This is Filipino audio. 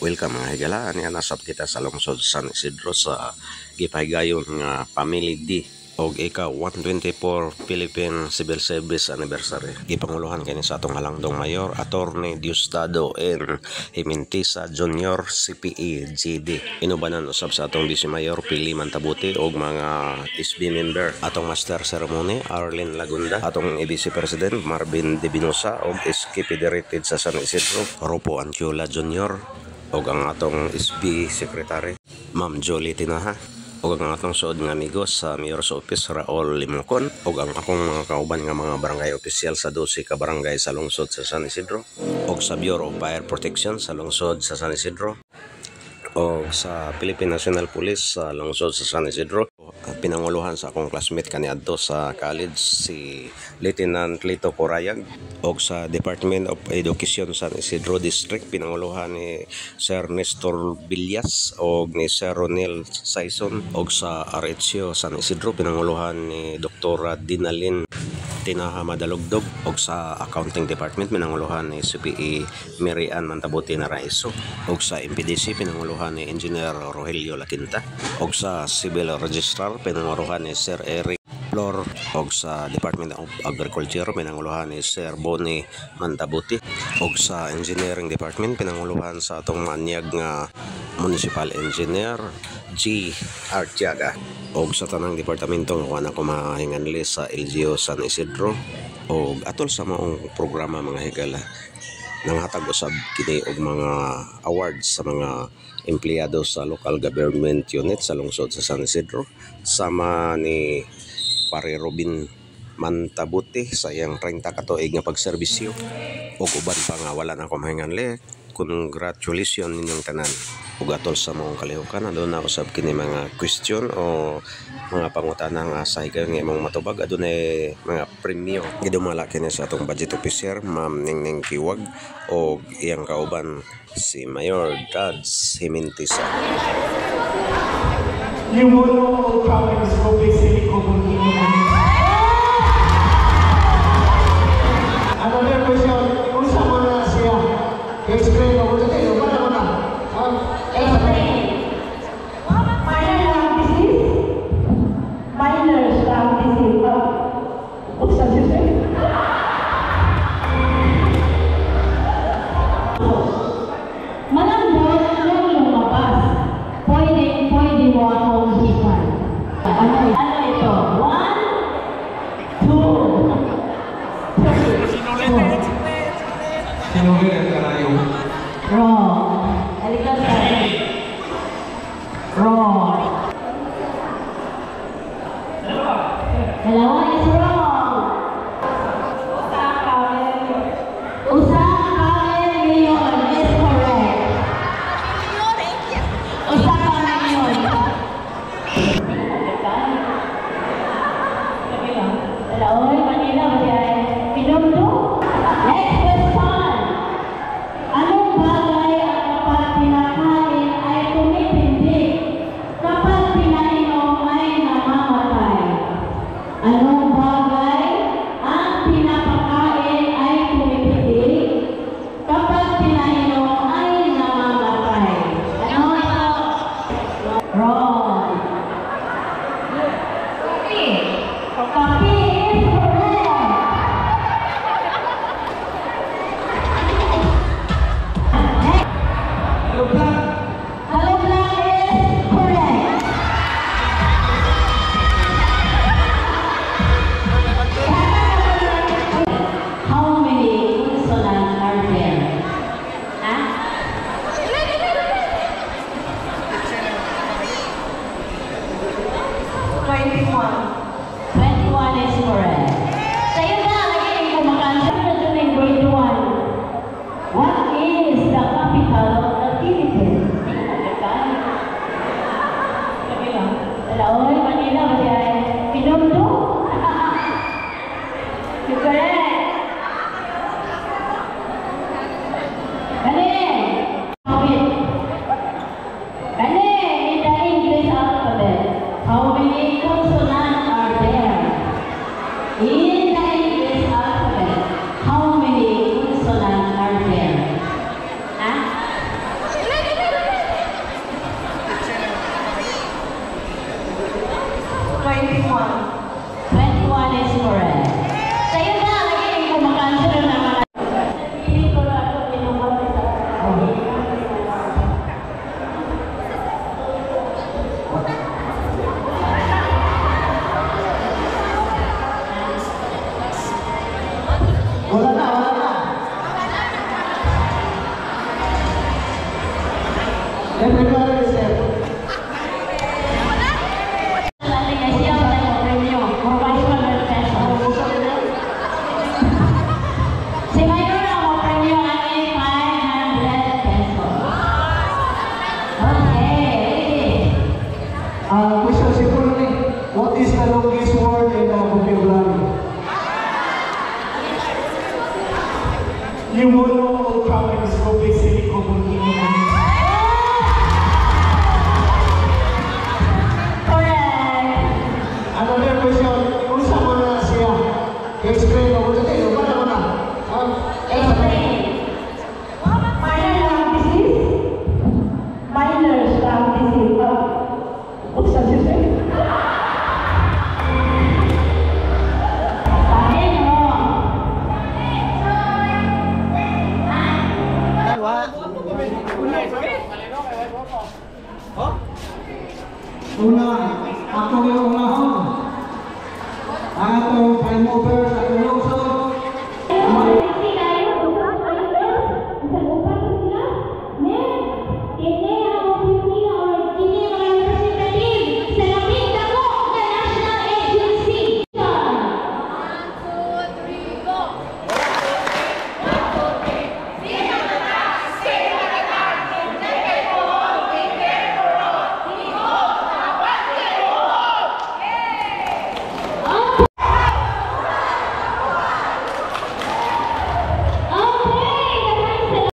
Welcome mga higala, niya nasab kita sa lungsod San Isidro sa gipahigayon nga Family D og ika 124 Philippine Civil Service Anniversary. Gipanguluhan kini sa atong halangdong mayor Attorney Diosdado N. Himintisa Jr. CPE GD. Inubanan usab sa atong Vice Mayor Pili Mantabuti og mga SB member. Atong Master Ceremony Arlene Lagunda, atong Vice President Marvin Debinosa og SK Federated sa San Isidro Ropo Antiola Jr. og ang atong SB Secretary Ma'am Jolie Tinaha og ang atong suod nga amigos sa Mayor's Office Raul Limocon og ang akong mga kauban nga mga barangay official sa 12 ka barangay sa lungsod sa San Isidro og sa Bureau of Fire Protection sa lungsod sa San Isidro o sa Philippine National Police sa lungsod sa San Isidro. Pinanguluhan sa akong classmate kaniadto sa college si Lieutenant Lito Corayag o sa Department of Education San Isidro District pinanguluhan ni Sir Nestor Villas o ni Sir Ronel Saison o sa RHO San Isidro pinanguluhan ni Dr. Dinalyn Tinaha Madalugdog o sa Accounting Department pinanguluhan ni CPE Mary Ann Mantabuti na Raiso o sa MPDC pinanguluhan ni Engineer Rogelio Laquinta o sa Civil Registrar pinanguluhan ni Sir Eric Flor o sa Department of Agriculture pinanguluhan ni Sir Bonnie Mantabuti o sa Engineering Department pinanguluhan sa atong manyag nga Municipal Engineer G. Artiaga o sa tanang departamento nga kuha na ko mahinganli sa LGU San Isidro o atol sa maong programa mga higala nanghatag usab kini og mga awards sa mga empleyado sa local government unit sa lungsod sa San Isidro sama ni Pare Robin Mantabuti sa iyang 30 ka tuig nga pagserbisyo ug uban pa nga wala na ko mahinganli. Congratulations ninyong tanan ug atol sa mong kalihukan aduna usab kini mga question o mga pangutana nga sa higayon nga imong matubag adunay mga premyo gidumala kini sa atong budget officer Ma'am Ningning Kiwag o iyang kauban si Mayor Dads Himintisa. Limuno o province ko basically ko ano na question kung sa mga siya explain mo dito ano ba na explain minor lang disease usa siya Madam Boss, nung lumabas, pwede mo akong hipan. Ano ito? 1, 2, 3, 4. sinulit tayo Wrong. Halika sa wrong. Dalawa is wrong. Usaha ngayon is correct. Usaha ngayon. Dalawa, kanina ba pinundo? Next question. Anong bagay ang dapat Everybody step. La alineación del premio por 500 pesos. Si mayroon ako premio ay 500 pesos. Okay. Question simply, what is the longest word in the vocabulary? Yung mono province ko basically common in the Correct. Another question, kung saan mo na siya? Explain mo sa tayo, para mo na. Explain. Minor lung disease. Minor lung disease. What's that you say? Sabi mo. Una, ako yung unahon. Ang atong prime mover sa